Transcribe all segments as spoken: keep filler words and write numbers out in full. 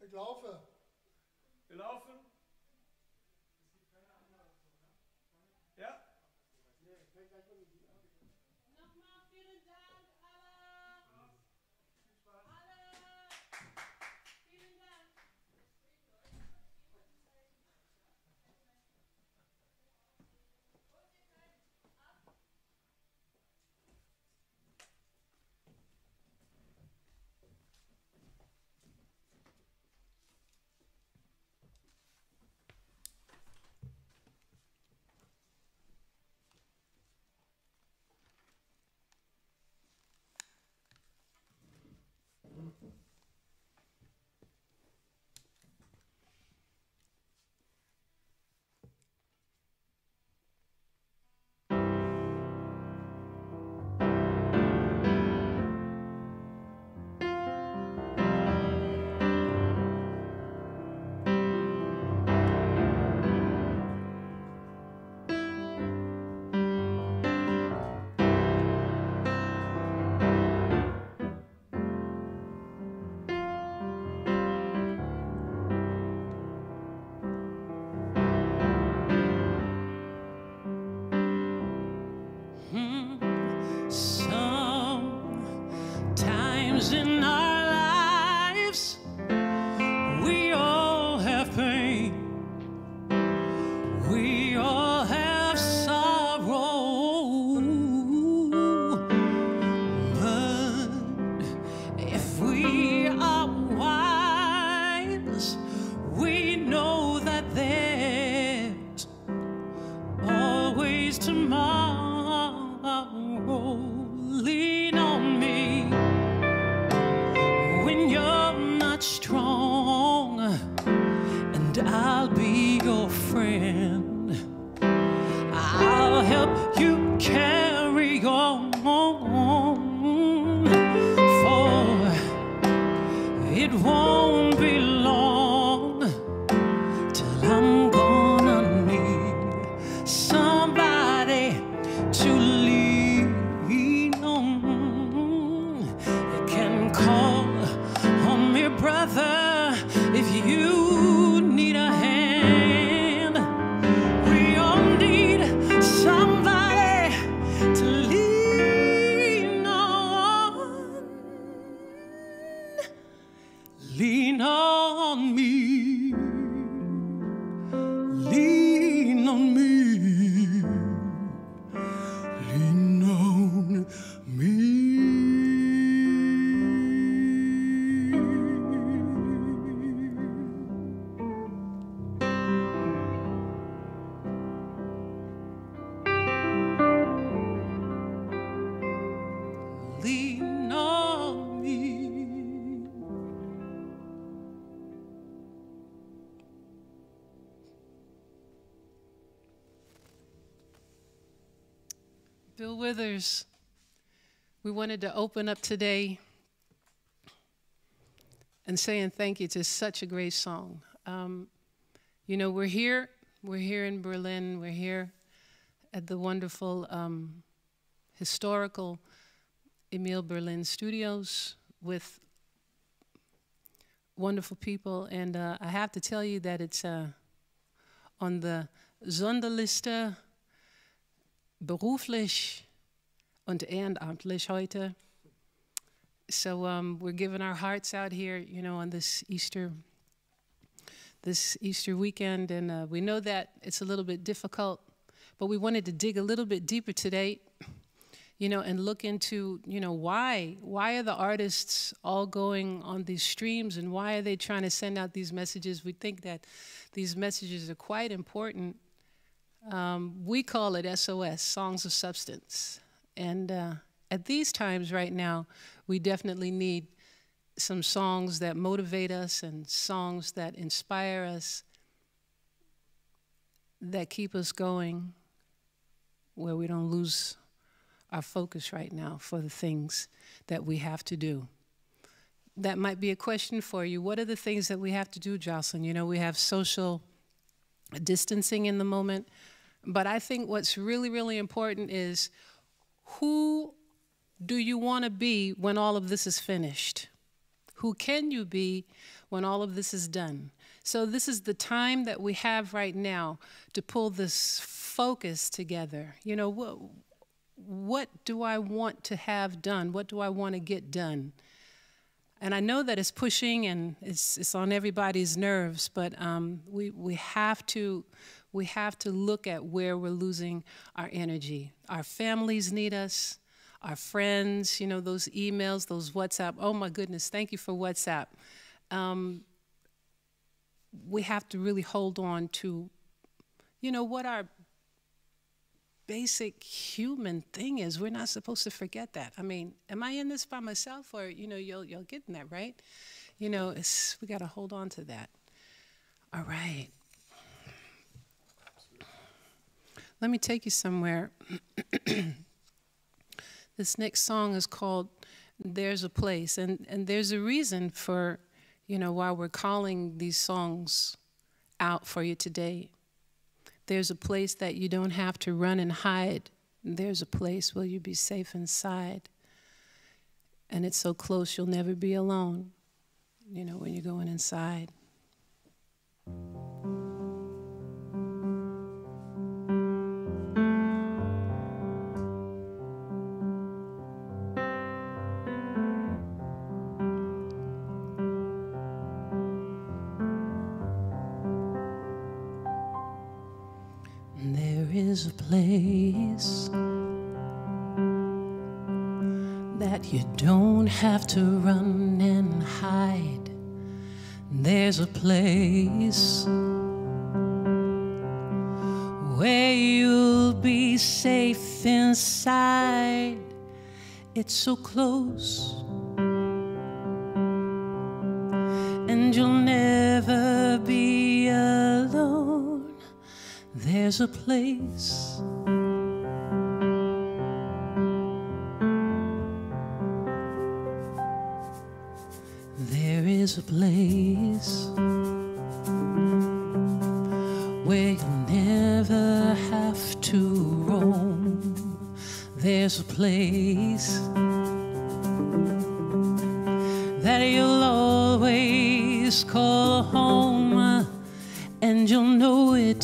Ich laufe. Wir laufen. Ja. Nochmal vielen Dank, alle. Alle. Vielen Dank. Sometimes in our lives, we all have pain. We all have sorrow. But if we are wise, we know that there's always tomorrow. Lean on me when you're not strong, and I'll be your friend. I'll help you carry on, for it won't be long till I'm gonna need somebody to lean on. You can call on me, brother, if you need a hand. We all need somebody to lean on. Lean on me. Lean on me. Lean on me. Lean on me. Bill Withers, we wanted to open up today and saying thank you to such a great song. Um, you know, we're here, we're here in Berlin, we're here at the wonderful um, historical Emil Berlin Studios with wonderful people, and uh, I have to tell you that it's uh, on the Sonderliste beruflich und ehrenamtlich heute. So um, we're giving our hearts out here, you know, on this Easter, this Easter weekend, and uh, we know that it's a little bit difficult, but we wanted to dig a little bit deeper today, you know, and look into, you know, why, why are the artists all going on these streams, and why are they trying to send out these messages? We think that these messages are quite important. Um, we call it S O S, Songs of Substance. And uh, at these times right now, we definitely need some songs that motivate us and songs that inspire us, that keep us going, where we don't lose our focus right now for the things that we have to do. That might be a question for you. What are the things that we have to do, Jocelyn? You know, we have social distancing in the moment, but I think what's really, really important is, who do you want to be when all of this is finished? Who can you be when all of this is done? So this is the time that we have right now to pull this focus together. You know, what, what do I want to have done? What do I want to get done? And I know that it's pushing and it's, it's on everybody's nerves, but um, we, we, have to, we have to look at where we're losing our energy. Our families need us, our friends, you know, those emails, those WhatsApp. Oh my goodness, thank you for WhatsApp. Um, we have to really hold on to, you know, what our basic human thing is. We're not supposed to forget that. I mean, am I in this by myself, or, you know, you're, you're getting that, right? You know, it's, we got to hold on to that. All right. Let me take you somewhere. This next song is called There's a Place, and, and there's a reason for, you know, why we're calling these songs out for you today. There's a place that you don't have to run and hide. There's a place where you'll be safe inside. And it's so close you'll never be alone, you know, when you're going inside. There's a place that you don't have to run and hide. There's a place where you'll be safe inside. It's so close, and you'll never be alone. There's a place There is a place where you'll never have to roam. There's a place that you'll always call home, and you'll know it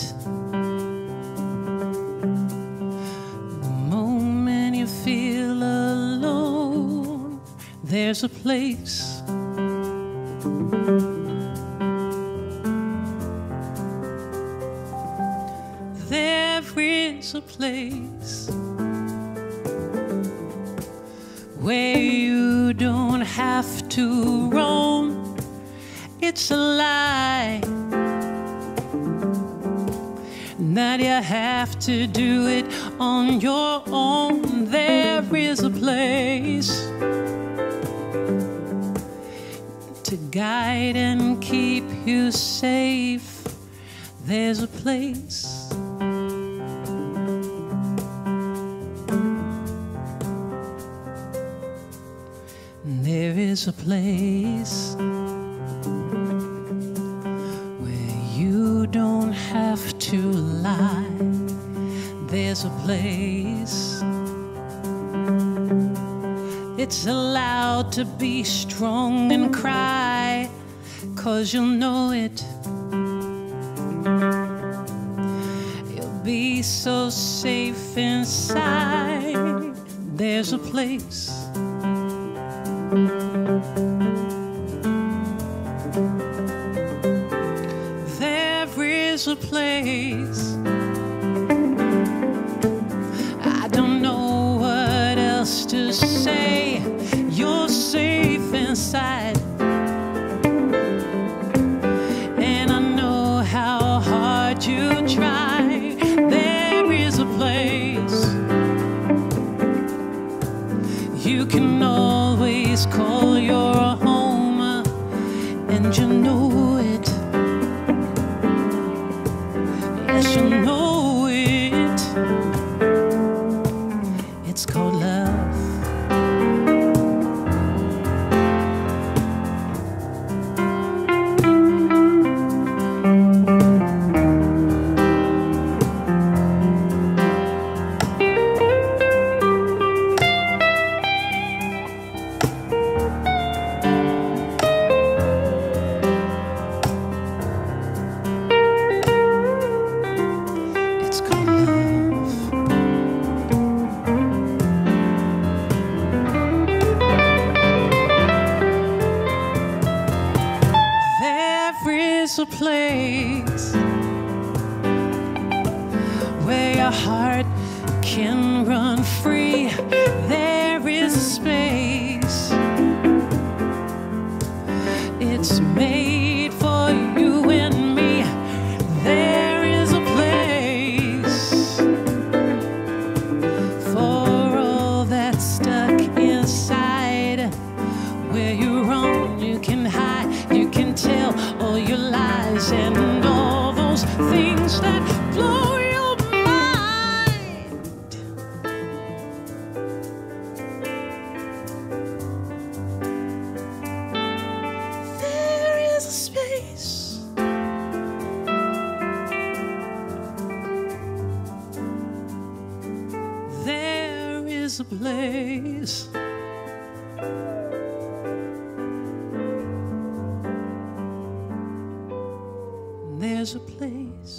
the moment you feel alone. There's a place there is a place where you don't have to roam. It's a lie that you have to do it on your own. There is a place to guide and keep you safe. There's a place There is a place where you don't have to lie. There's a place it's allowed to be strong and cry, 'cause you'll know it. You'll be so safe inside. There's a place There is a place I don't know what else to say. You're safe inside, and I know how hard you try. There is a place you can always call your home, and you know it. Yes, you know it. It's called love. is a place where your heart can run free. There is a space. It's made for you and me. There is a place for all that's stuck inside. Where you're wrong, you can hide, you can tell all your lies and all those things that blow your mind. There is a space. There is a place. There's a place.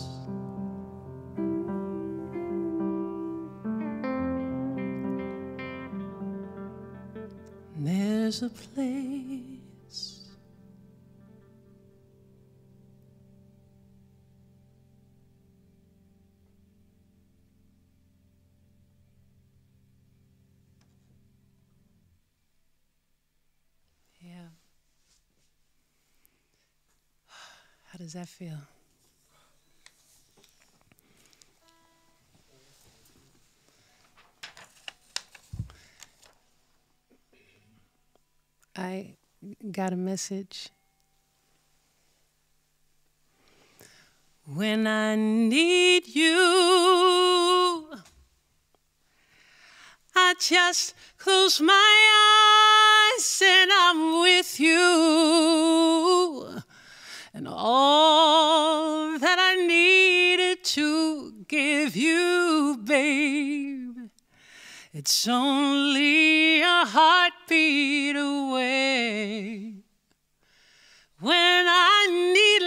There's a place. Yeah. How does that feel? I got a message. When I need you, I just close my eyes and I'm with you. And all that I needed to give you, babe, it's only a heartbeat away. When I need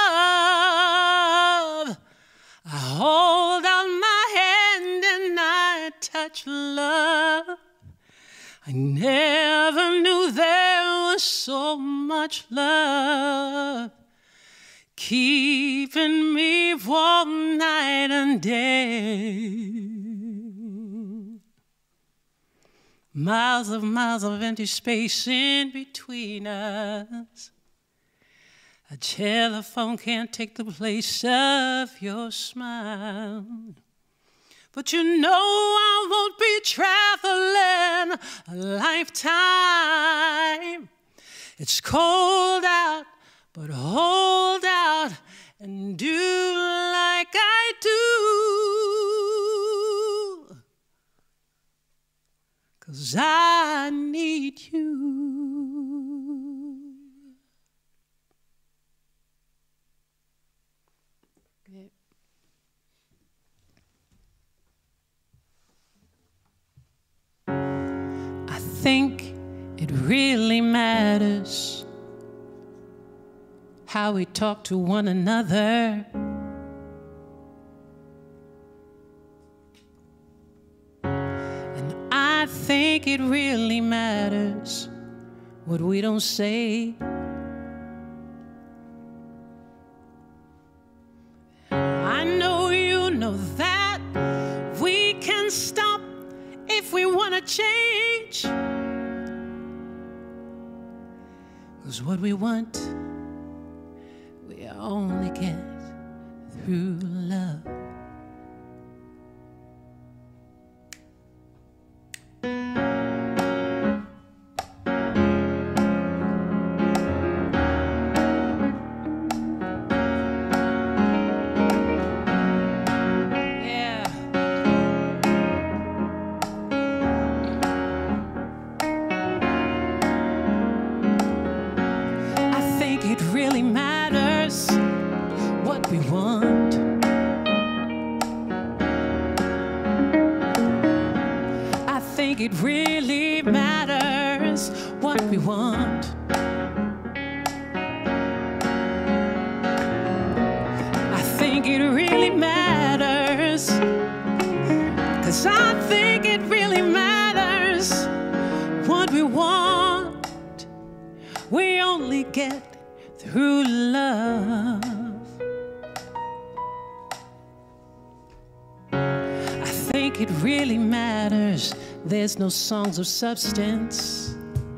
love, I hold out my hand and I touch love. I never knew there was so much love keeping me warm night and day. Miles of miles of empty space in between us. A telephone can't take the place of your smile. But you know I won't be traveling a lifetime. It's cold out, but hold out and do like I do. 'Cause I need you. I think it really matters how we talk to one another. And I think it really matters what we don't say. I know you know that we can stop if we want to change. 'Cause what we want, we only get through love. It really matters what we want. I think it really matters what we want. I think it really matters, 'cause I think it really matters what we want. We only get through love. I think it really matters. There's no songs of substance.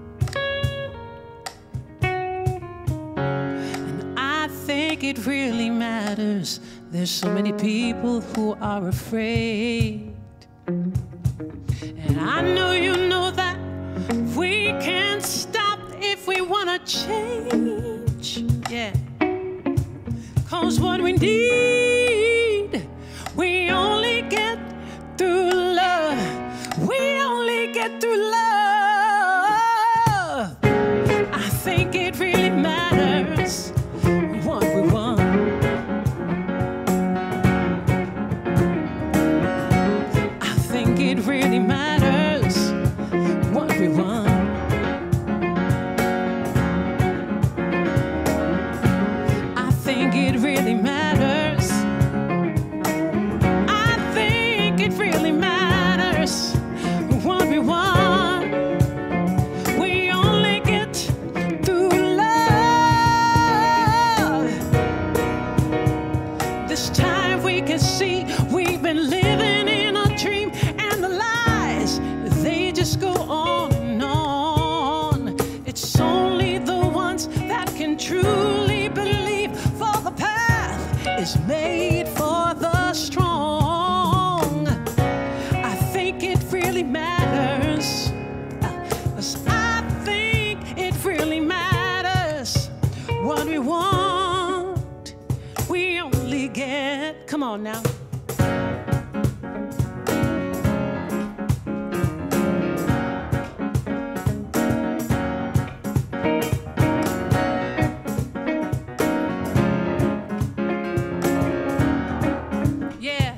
And I think it really matters. There's so many people who are afraid. And I know you know that we can't stop if we want to change. Yeah. 'Cause what we need, we only get through love. We only get through love. I think it really matters what we want. I think it really matters what we want. I think it really matters. I think it really matters what we want. We only get through love. This time we can see we've been living in a dream, and the lies, they just go on and on. It's only the ones that can truly believe, for the path is made for the strong. I think it really matters. 'Cause I think it really matters what we want. We only get, come on now. Yeah.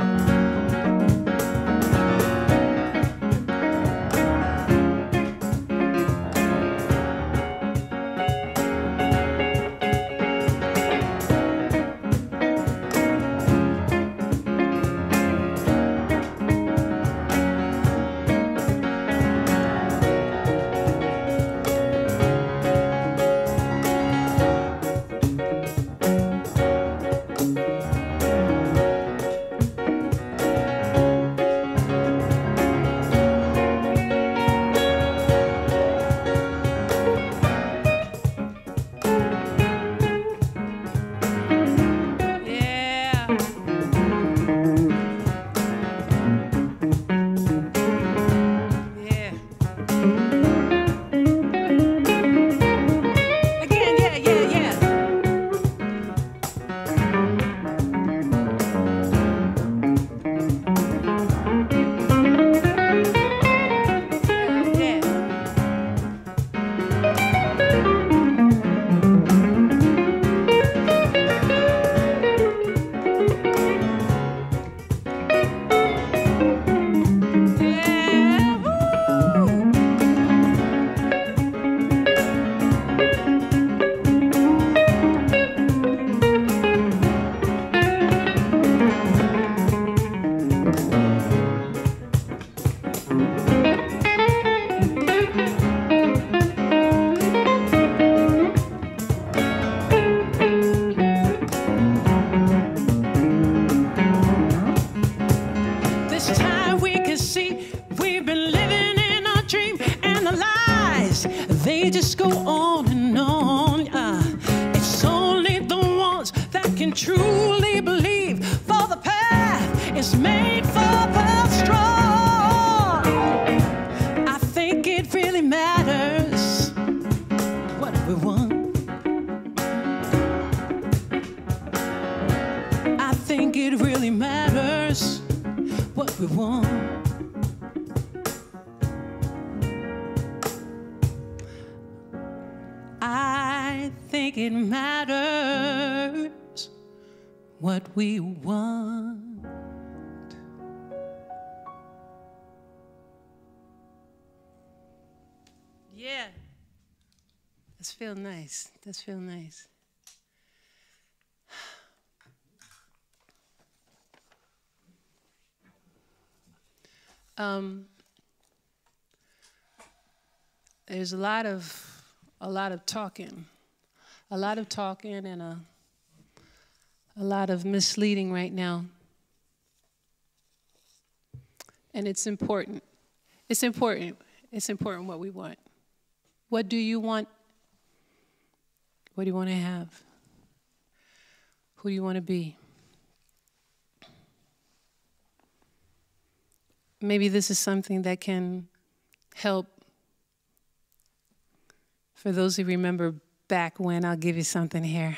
They just go on and on. Uh, it's only the ones that can truly believe, for the path is made for the strong. I think it really matters what we want. I think it really matters what we want. I think it matters what we want. Yeah. This feel nice. This feel nice. Um, there's a lot of a lot of talking, a lot of talking and a, a lot of misleading right now. And it's important. It's important. It's important what we want. What do you want? What do you want to have? Who do you want to be? Maybe this is something that can help. For those who remember back when, I'll give you something here.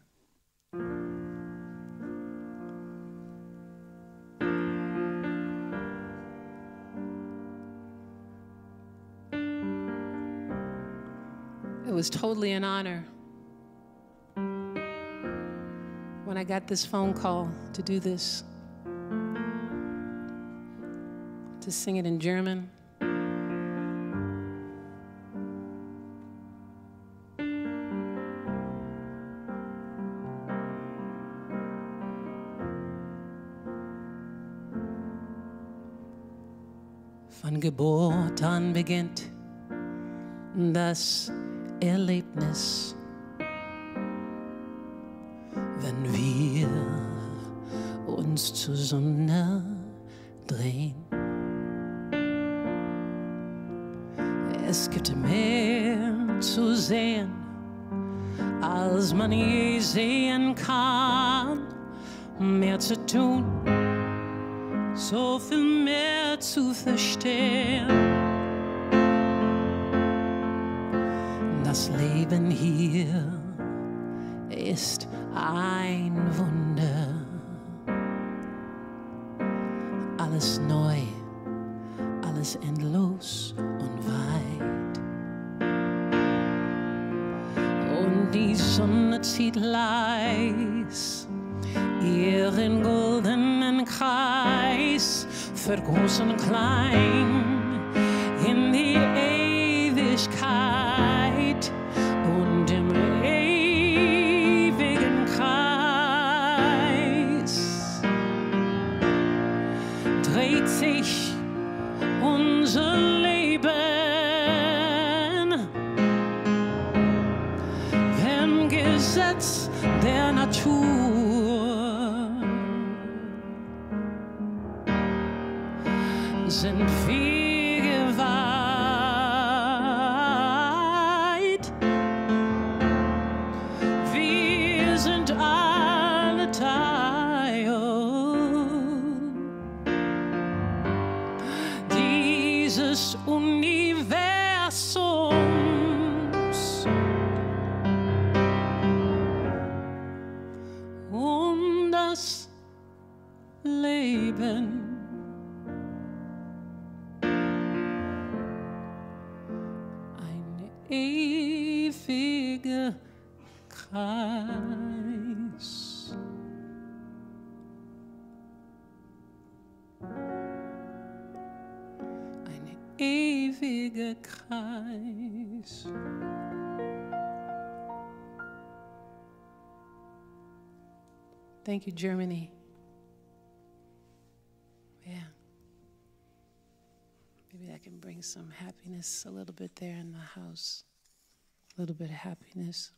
It was totally an honor when I got this phone call to do this, to sing it in German. Von Geburt an beginnt das Erlebnis, wenn wir uns zur Sonne drehen. Es gibt mehr zu sehen, als man je sehen kann, mehr zu tun, so viel mehr zu verstehen. Das Leben hier ist ein Wunder. Alles neu, alles endlos und weit. Und die Sonne zieht leis ihren goldenen Kreis für groß und klein in die Ewigkeit und im ewigen Kreis dreht sich unser Leben, wenn Gesetz der Natur sind viel geweiht. Wir sind alle Teil dieses Universums. Um das Leben ein ewiger Kreis. Ein ewiger Kreis. Thank you, Germany. Yeah. Maybe that can bring some happiness a little bit there in the house. A little bit of happiness.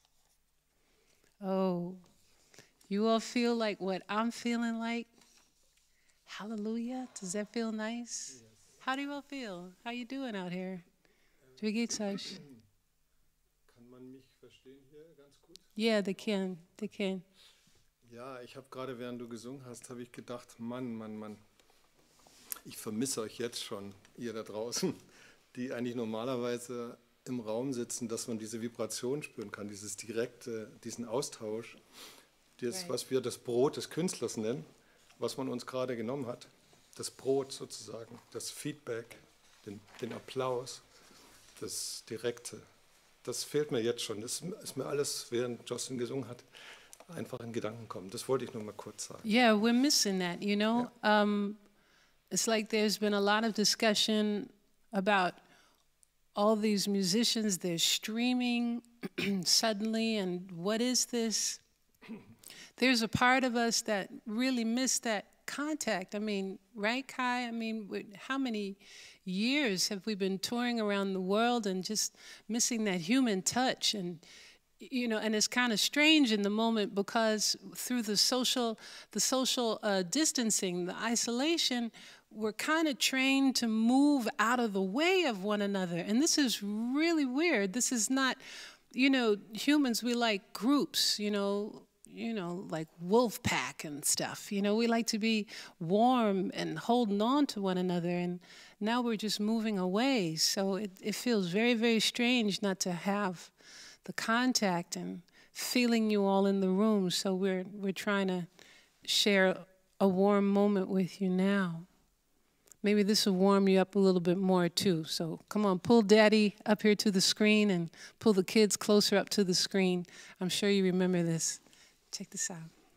Oh, you all feel like what I'm feeling like? Hallelujah. Does that feel nice? Yes. How do you all feel? How you doing out here? Wie geht's euch? Kann man mich verstehen hier ganz gut? Yeah, they can. They can. Ja, ich habe gerade, während du gesungen hast, habe ich gedacht, Mann, Mann, Mann, ich vermisse euch jetzt schon, ihr da draußen, die eigentlich normalerweise im Raum sitzen, dass man diese Vibration spüren kann, dieses direkte, diesen Austausch, das, was wir das Brot des Künstlers nennen, was man uns gerade genommen hat, das Brot sozusagen, das Feedback, den, den Applaus, das Direkte, das fehlt mir jetzt schon. Das ist mir alles, während Jocelyn gesungen hat, einfach in Gedanken kommen. Das wollte ich nur mal kurz sagen. Yeah, we're missing that, you know. Yeah. Um, it's like there's been a lot of discussion about all these musicians, they're streaming suddenly, and what is this? There's a part of us that really missed that contact. I mean, right, Kai? I mean, how many years have we been touring around the world and just missing that human touch? And you know, and it's kind of strange in the moment because through the social, the social uh, distancing, the isolation, we're kind of trained to move out of the way of one another. And this is really weird. This is not, you know, humans, we like groups, you know, you know, like wolf pack and stuff. You know, we like to be warm and holding on to one another. And now we're just moving away. So it, it feels very, very strange not to have the contact and feeling you all in the room. So we're, we're trying to share a warm moment with you now. Maybe this will warm you up a little bit more too. So come on, pull Daddy up here to the screen and pull the kids closer up to the screen. I'm sure you remember this. Check this out.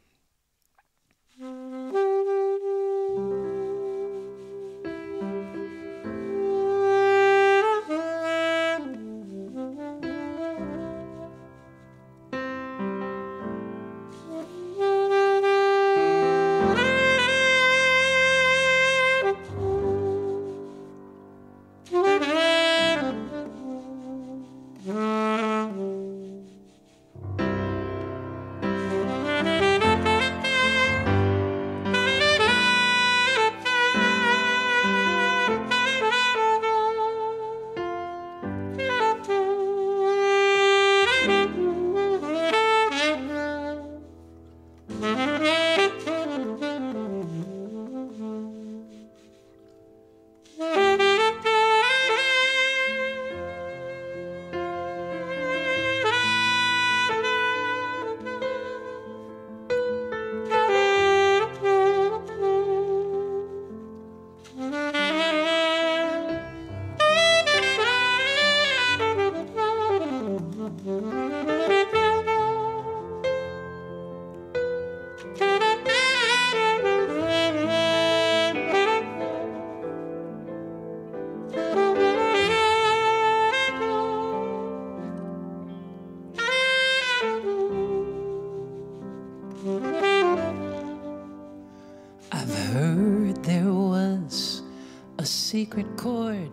Secret chord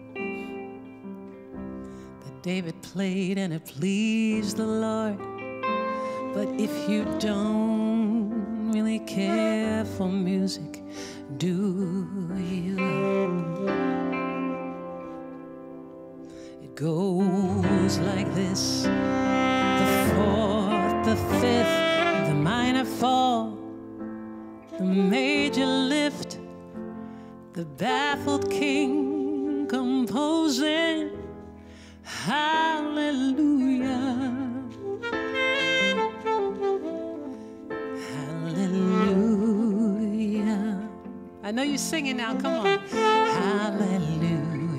that David played and it pleased the Lord. But if you don't really care for music, do you? It goes like this: the fourth, the fifth, the minor fall, the major lift, the baffled king composing hallelujah, hallelujah. I know you're singing now, come on. Hallelujah,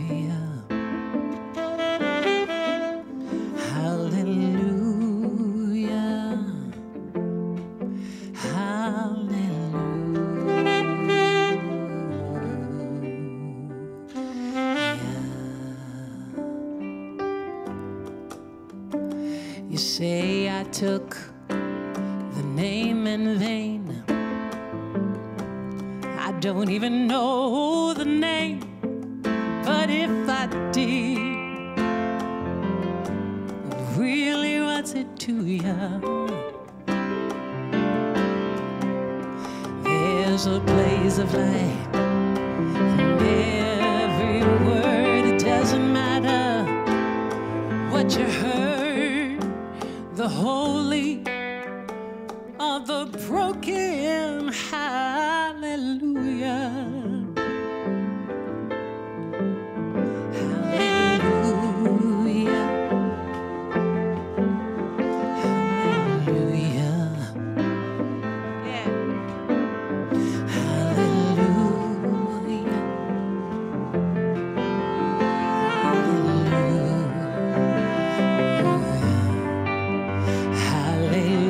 hallelujah, hallelujah. You say I took the name in vain. I don't even know the name, but if I did, really what's it to ya? There's a blaze of light, and every word, it doesn't matter what you heard. The holy of the broken, hallelujah, hallelujah, hallelujah, yeah, hallelujah,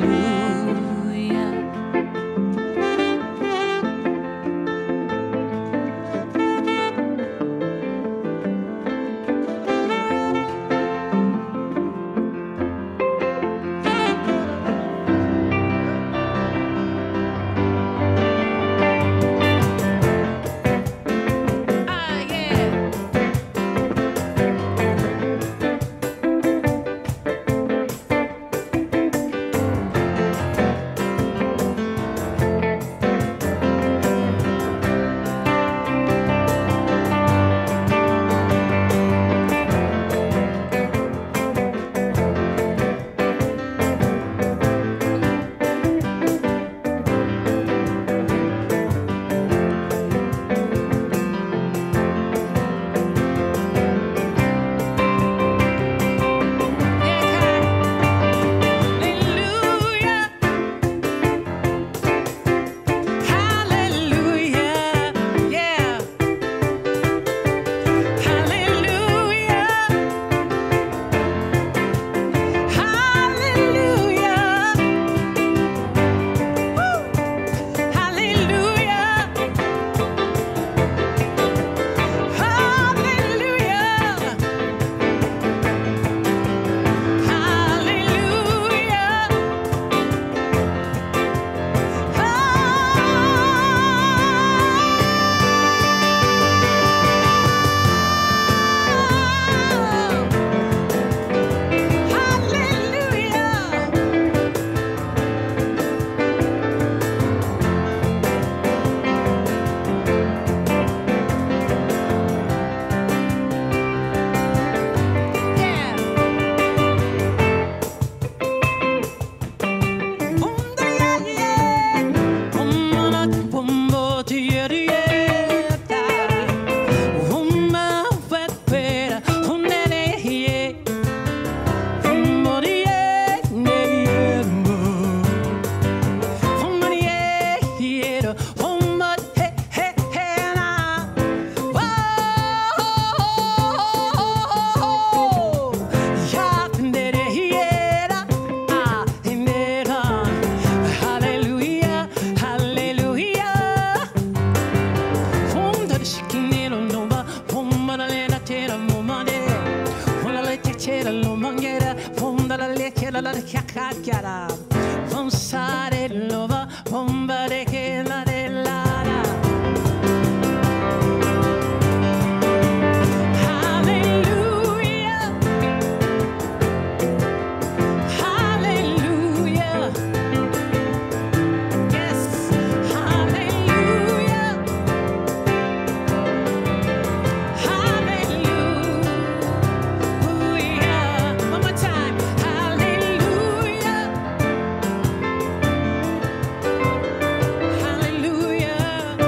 hallelujah. Vom sa det lova, vom ba det hela det lada. Hallelujah. Hallelujah. Yes. Hallelujah. Hallelujah. One more time. Hallelujah. Hallelujah.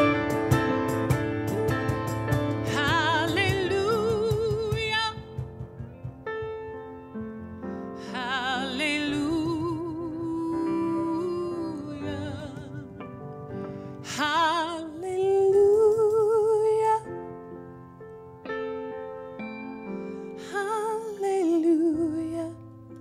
Hallelujah. Hallelujah. Hallelujah.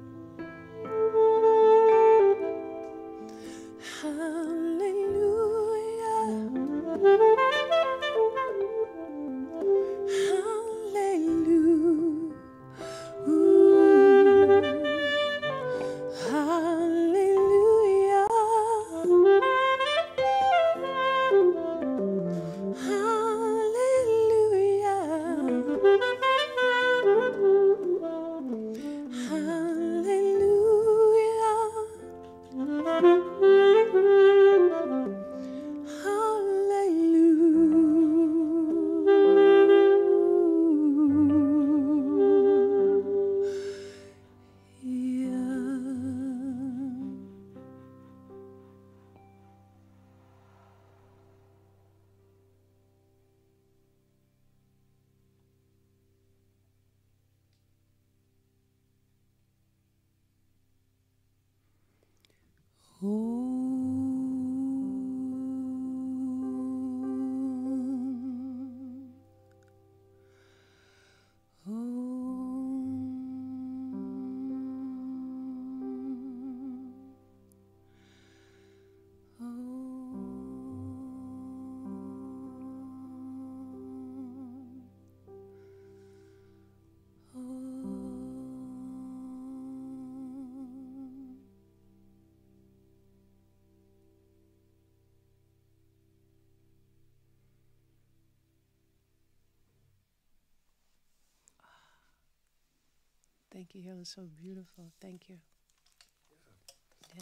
Thank you. That was so beautiful. Thank you. Yeah.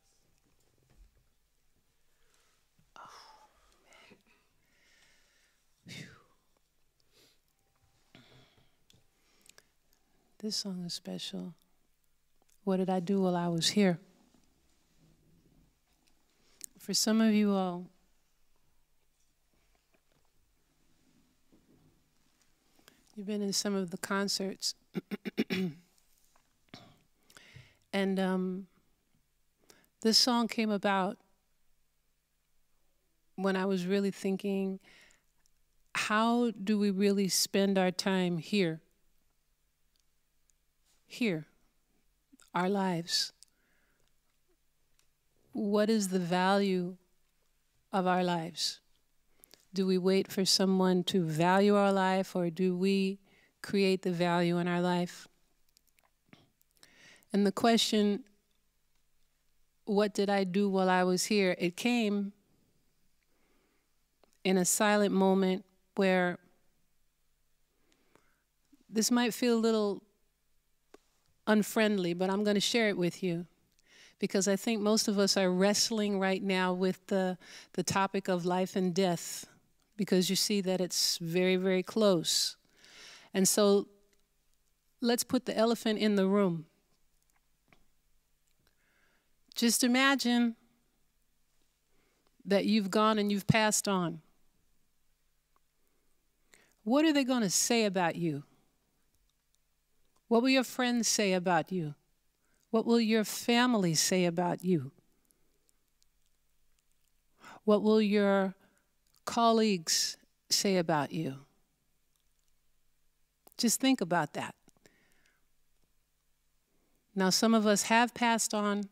Oh, man. Phew. This song is special. What did I do while I was here? For some of you all, you've been in some of the concerts. And um, this song came about when I was really thinking, how do we really spend our time here? Here, our lives. What is the value of our lives? Do we wait for someone to value our life, or do we create the value in our life? And the question, what did I do while I was here? It came in a silent moment where this might feel a little unfriendly, but I'm going to share it with you, because I think most of us are wrestling right now with the, the topic of life and death, because you see that it's very, very close. And so let's put the elephant in the room. Just imagine that you've gone and you've passed on. What are they going to say about you? What will your friends say about you? What will your family say about you? What will your colleagues say about you? Just think about that. Now, some of us have passed on,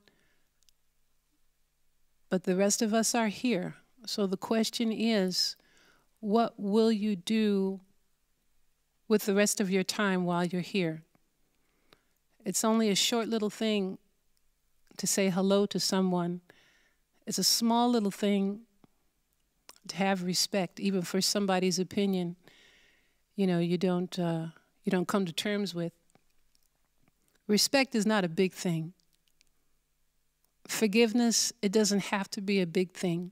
but the rest of us are here. So the question is, what will you do with the rest of your time while you're here? It's only a short little thing to say hello to someone. It's a small little thing to have respect, even for somebody's opinion, you know, you don't, uh, you don't come to terms with. Respect is not a big thing. Forgiveness, it doesn't have to be a big thing.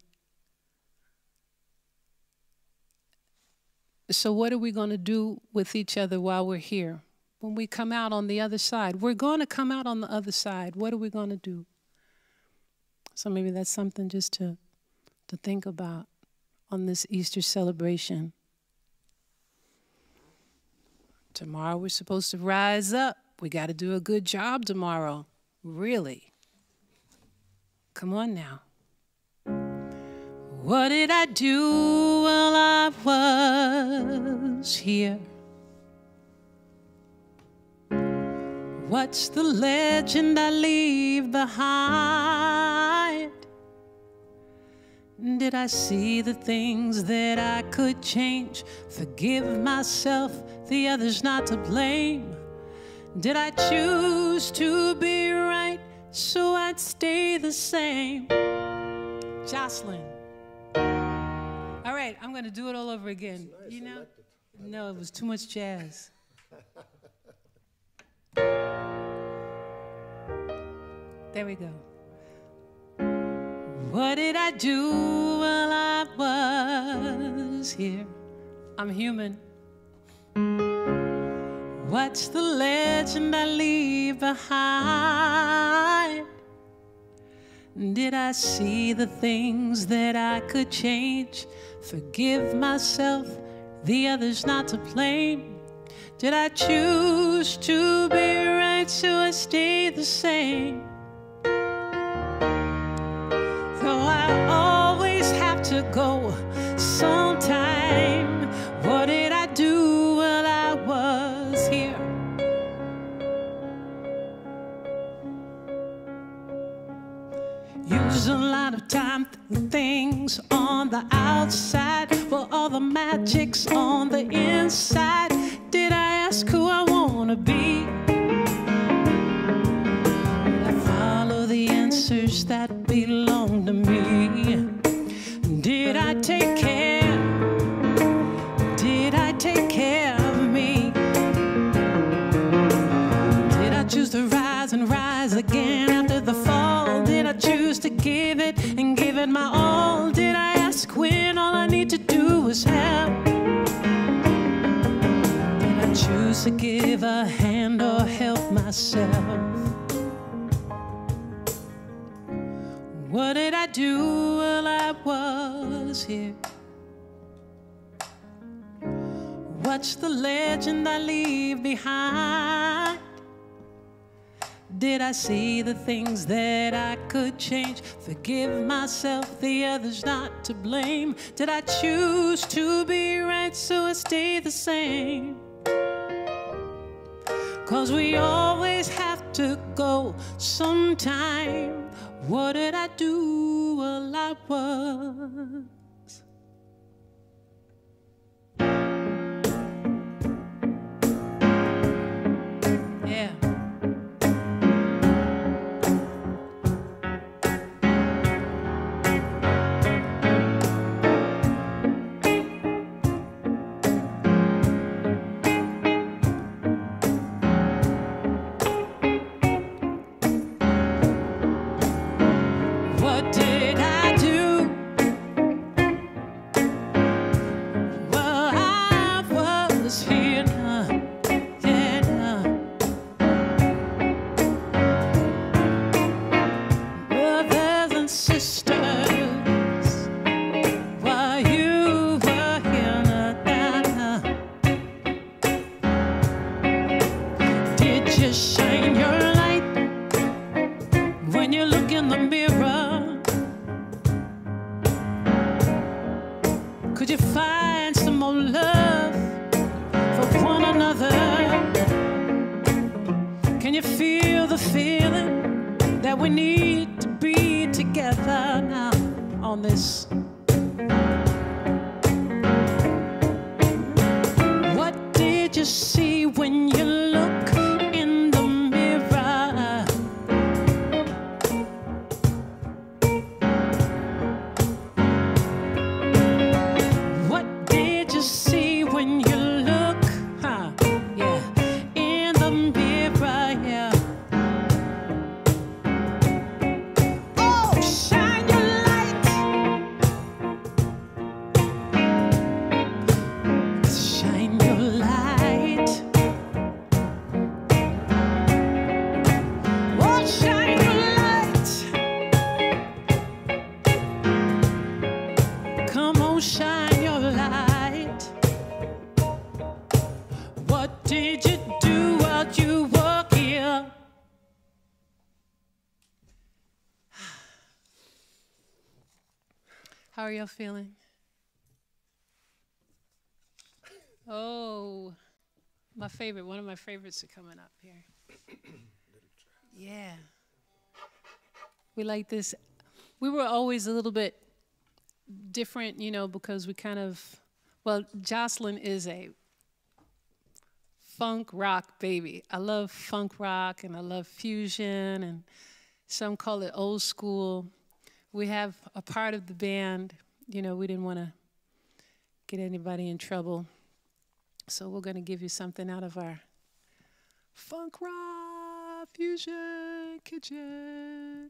So what are we going to do with each other while we're here? When we come out on the other side, we're going to come out on the other side. What are we going to do? So maybe that's something just to, to think about on this Easter celebration. Tomorrow we're supposed to rise up. We got to do a good job tomorrow. Really. Come on now. What did I do while I was here? What's the legend I leave behind? Did I see the things that I could change? Forgive myself, the others not to blame. Did I choose to be right so I'd stay the same? Jocelyn. All right, I'm going to do it all over again. Nice, you know? I liked it. I No, it was too much jazz. There we go. What did I do while I was here? I'm human. What's the legend I leave behind? Did I see the things that I could change? Forgive myself, the others not to blame. Did I choose to be right so I stay the same? Though I always have to go sometime. What did I do while I was here? Use a lot of time thinking things on the outside, but all the magic's on the inside. Did I ask who I wanna be? Did I follow the answers that belong to me? Did I take care? Did I take care of me? Did I choose to rise and rise again after the fall? Did I choose to give it and give it my all? Did I ask when all I need to do is help? Did I choose to give a hand or help myself? What did I do while I was here? What's the legend I leave behind? Did I see the things that I could change? Forgive myself, the others not to blame. Did I choose to be right so I stay the same? 'Cause we always have to go sometime. What did I do while I was? Yeah. What did I do? Well, I was here now, yeah, now. Brothers and sisters, while you were here now, now. Did you shine your light when you look in the mirror? Could you find some more love for one another? Can you feel the feeling that we need to be together now on this? What did you see when you look in the mirror? How are y'all feeling? Oh, my favorite, one of my favorites are coming up here. Yeah. We like this. We were always a little bit different, you know, because we kind of, well, Jocelyn is a funk rock baby. I love funk rock and I love fusion, and some call it old school. We have a part of the band, you know, we didn't want to get anybody in trouble. So we're going to give you something out of our funk rock fusion kitchen.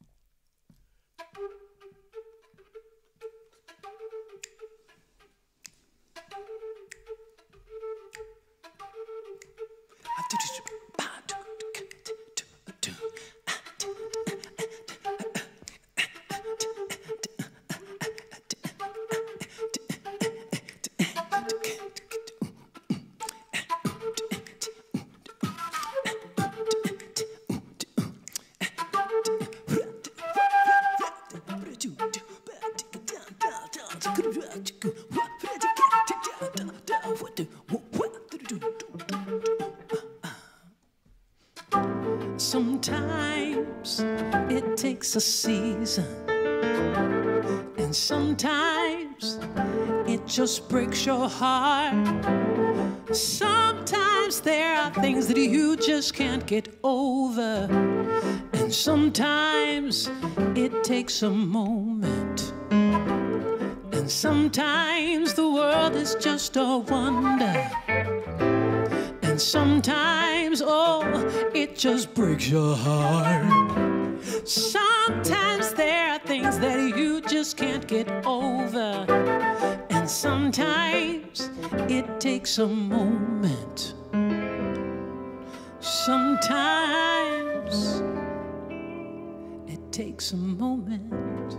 Sometimes it takes a season, and sometimes it just breaks your heart. Sometimes there are things that you just can't get over, and sometimes it takes a moment, and sometimes the world is just a wonder. And sometimes, oh, it just breaks your heart. Sometimes there are things that you just can't get over. And sometimes it takes a moment. Sometimes it takes a moment.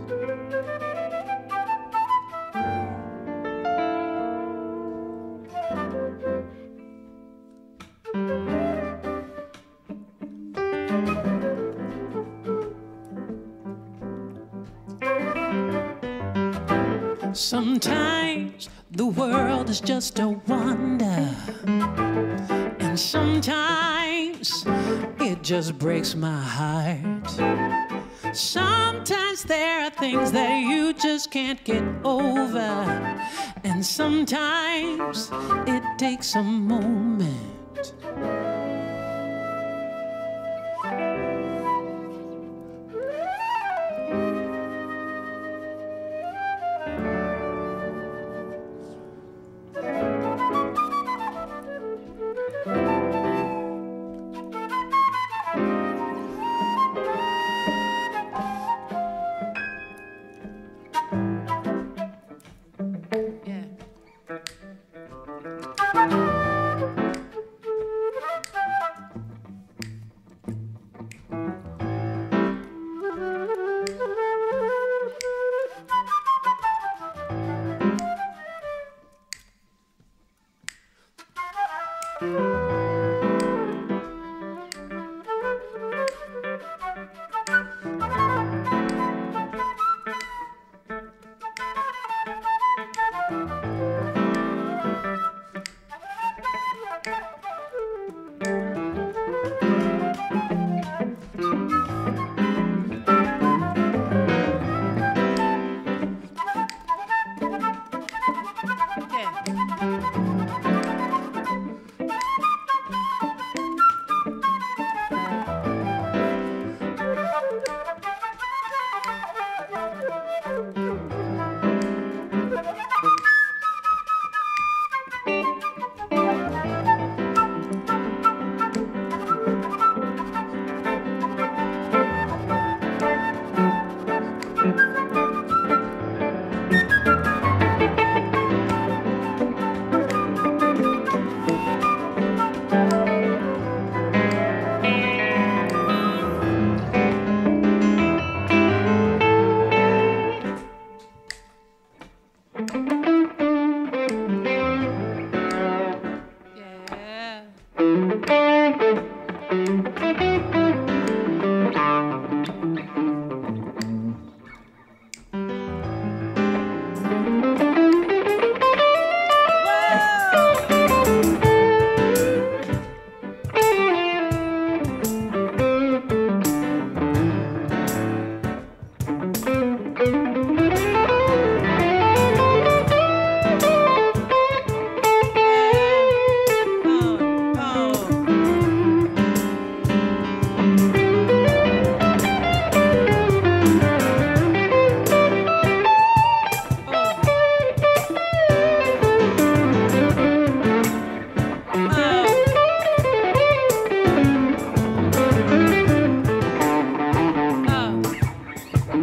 Sometimes the world is just a wonder, and sometimes it just breaks my heart. Sometimes there are things that you just can't get over, and sometimes it takes a moment.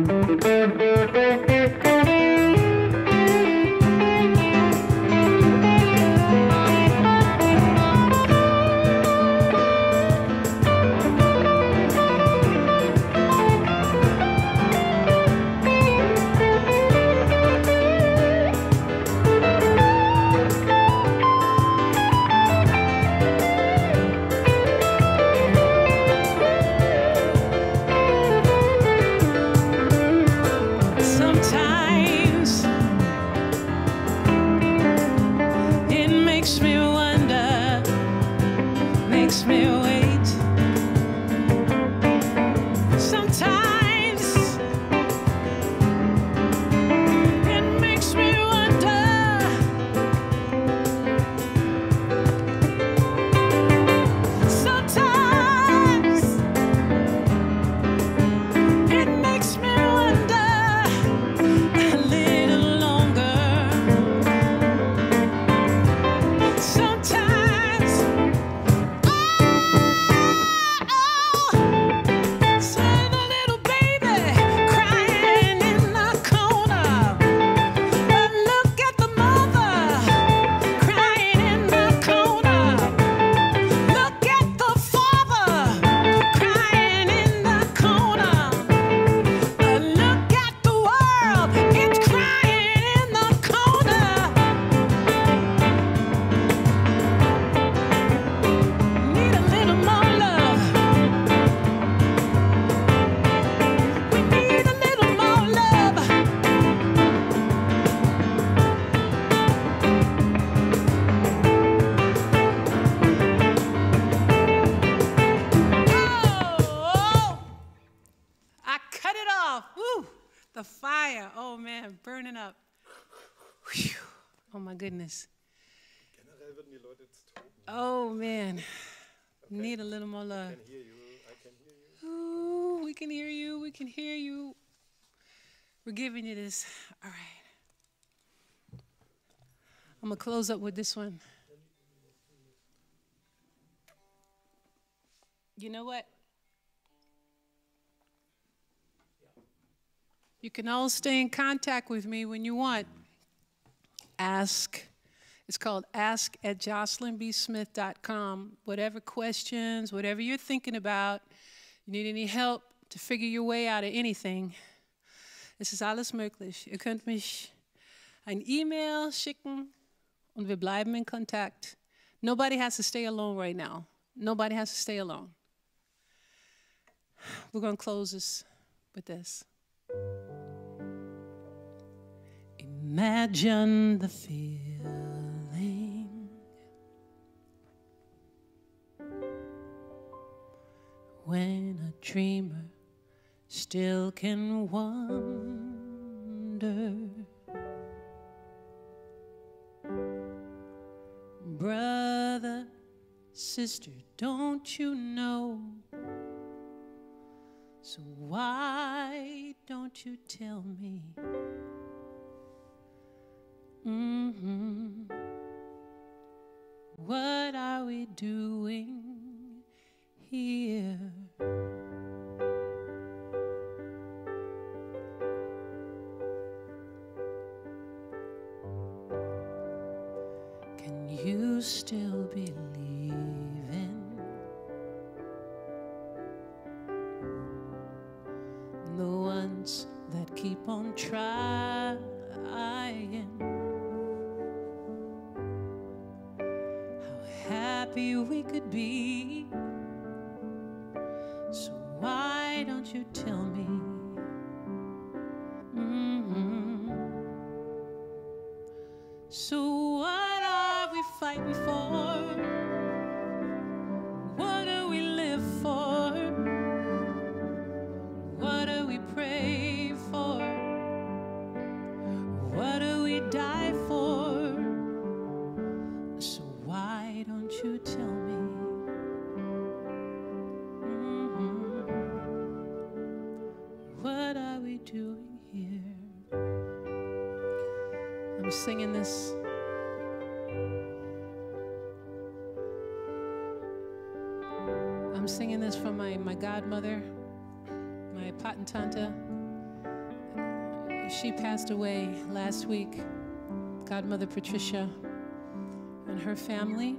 The fire, oh man, burning up. Whew. Oh my goodness. Generell würden die Leute jetzt toben. Oh man, Okay. need a little more love. I can hear you. I can hear you. Ooh, we can hear you, we can hear you. We're giving you this. All right. I'm gonna close up with this one. You know what? You can all stay in contact with me when you want. Ask. It's called ask at jocelyn b smith dot com. Whatever questions, whatever you're thinking about, you need any help to figure your way out of anything. Es ist alles möglich. Ihr könnt mich ein E-Mail schicken und wir bleiben in Kontakt. Nobody has to stay alone right now. Nobody has to stay alone. We're going to close this with this. Imagine the feeling when a dreamer still can wonder. Brother, sister, don't you know? So why don't you tell me? Mm-hmm. What are we doing here? Can you still believe in the ones that keep on trying? Happy we could be. So why don't you tell me? Mm-hmm. So what are we fighting for? What do we live for? What do we pray for? What do we die for? So why don't you tell me? Mm-hmm. What are we doing here? I'm singing this. I'm singing this from my, my godmother, my patentante, She passed away last week, Godmother Patricia and her family,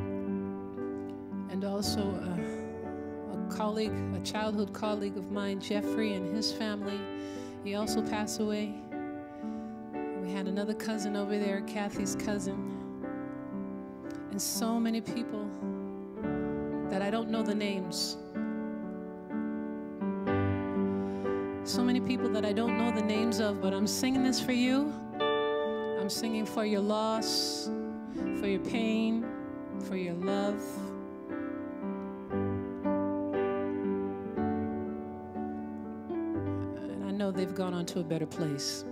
and also a, a colleague, a childhood colleague of mine, Jeffrey, and his family. He also passed away. We had another cousin over there, Kathy's cousin, and so many people that I don't know the names. So many people that I don't know the names of, but I'm singing this for you. I'm singing for your loss, for your pain, for your love. And I know they've gone on to a better place.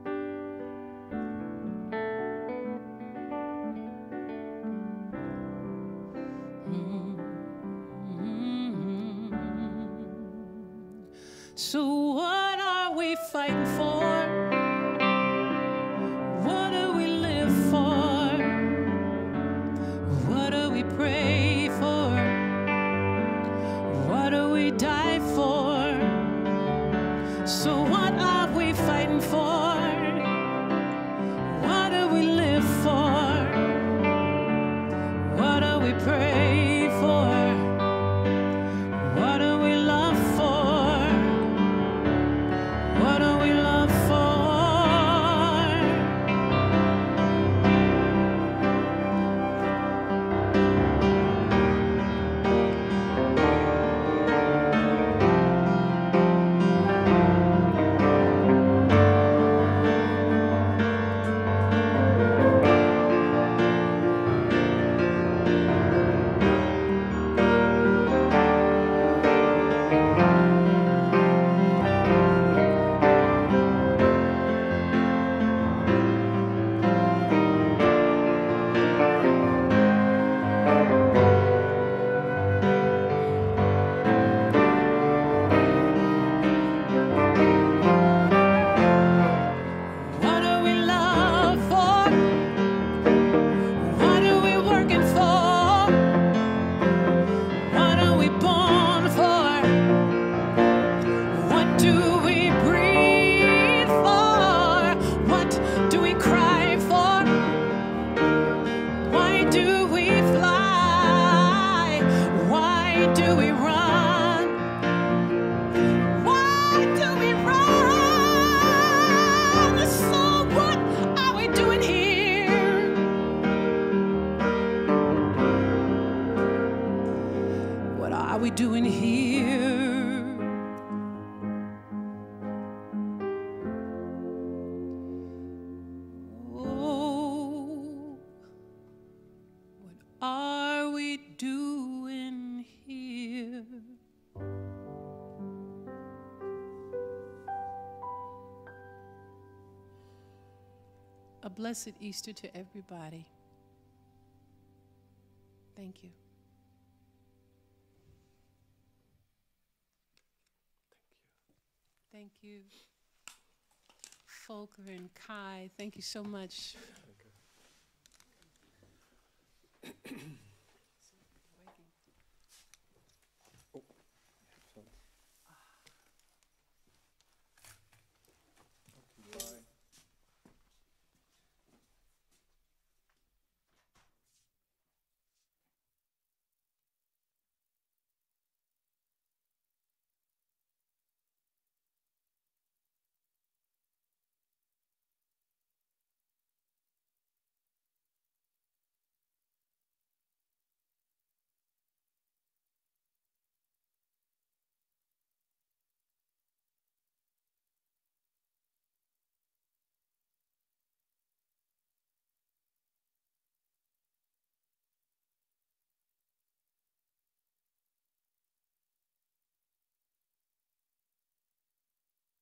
So what are we fighting for? What do we live for? What do we pray for? What do we die for? So what are we fighting for? What do we live for? What do we pray for? What do we love for? What do we love for? What do we love for? What are we working for? What are we born for? What do we breathe for? What do we cry for? Why do we fly? Why do we run? Why do we run? So what are we doing here? What are we doing here? Oh, what are we doing here? A blessed Easter to everybody. Thank you. Thank you. Volker and Kai, thank you so much. Okay.